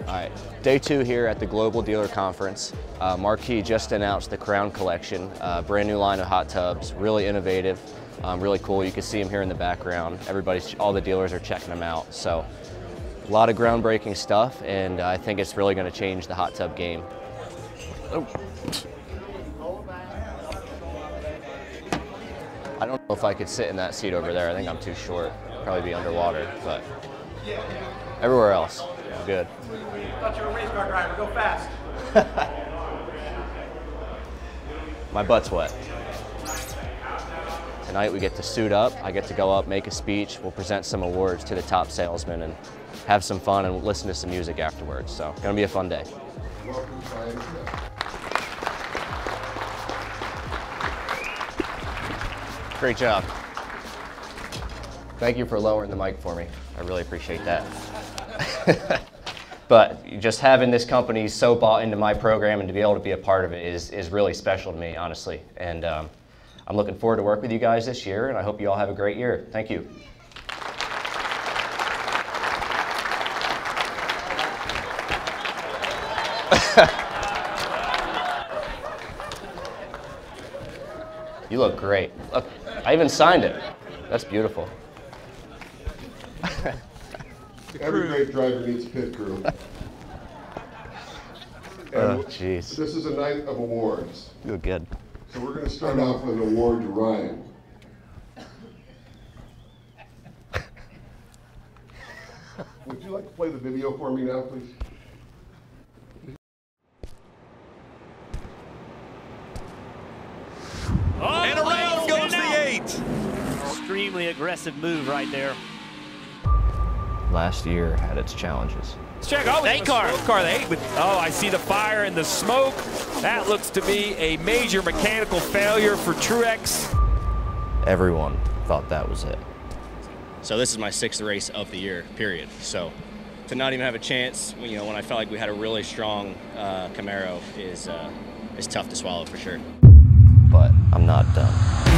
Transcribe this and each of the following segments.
All right, day 2 here at the Global Dealer Conference. Marquis just announced the Crown Collection, brand new line of hot tubs, really innovative, really cool. You can see them here in the background. All the dealers are checking them out. So a lot of groundbreaking stuff, and I think it's really going to change the hot tub game. Oh. I don't know if I could sit in that seat over there. I think I'm too short. Probably be underwater, but everywhere else, good. I thought you were a race car driver. Go fast. My butt's wet. Tonight we get to suit up. I get to go up, make a speech. We'll present some awards to the top salesmen and have some fun and listen to some music afterwards. So, gonna be a fun day. Great job. Thank you for lowering the mic for me. I really appreciate that. But just having this company so bought into my program and to be able to be a part of it is really special to me, honestly. And I'm looking forward to work with you guys this year, and I hope you all have a great year. Thank you. You look great. Look, I even signed it. That's beautiful. Every great driver needs a pit crew. Oh, jeez. This is a night of awards. You look good. So we're going to start off with an award to Ryan. Would you like to play the video for me now, please? Oh, and around goes the 8. Extremely aggressive move right there. Last year had its challenges. Let's check out the 8 car. The 8 with, oh, I see the fire and the smoke. That looks to be a major mechanical failure for Truex. Everyone thought that was it. So this is my 6th race of the year, period. So to not even have a chance, you know, when I felt like we had a really strong Camaro is tough to swallow for sure. But I'm not done.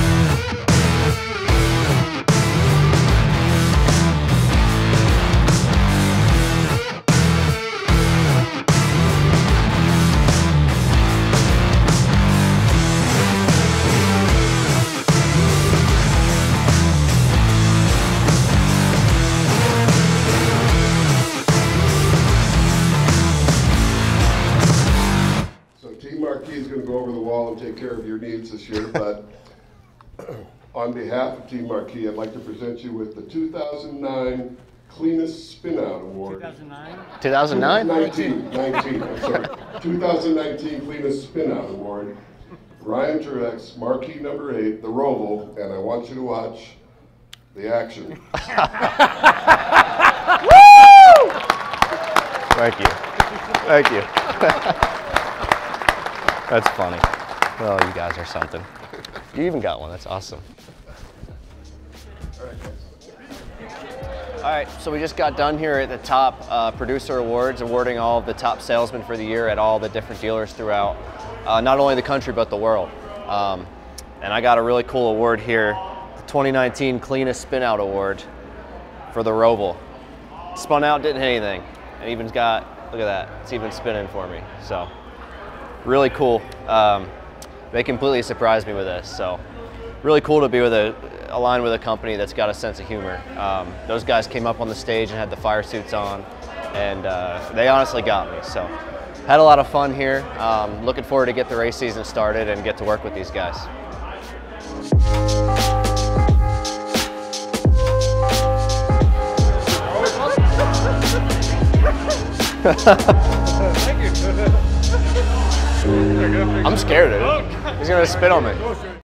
Marquis is going to go over the wall and take care of your needs this year, but on behalf of Team Marquis, I'd like to present you with the 2009 Cleanest Spin Out Award. 2009? 2009? 19, I'm sorry. 2019 Cleanest Spin Out Award. Ryan Truex, Marquis number 8, the Roval, and I want you to watch the action. Woo! Thank you. Thank you. That's funny. Oh, you guys are something. You even got one. That's awesome. All right, so we just got done here at the top producer awards, awarding all of the top salesmen for the year at all the different dealers throughout not only the country but the world. And I got a really cool award here, the 2019 Cleanest Spin Out Award for the Roval. Spun out, didn't hit anything, and even's got, look at that, it's even spinning for me. So. Really cool. They completely surprised me with this, so really cool to be aligned with a company that's got a sense of humor. Those guys came up on the stage and had the fire suits on, and they honestly got me. So had a lot of fun here. Looking forward to get the race season started and get to work with these guys. Thank you. I'm scared of it. He's gonna spit on me.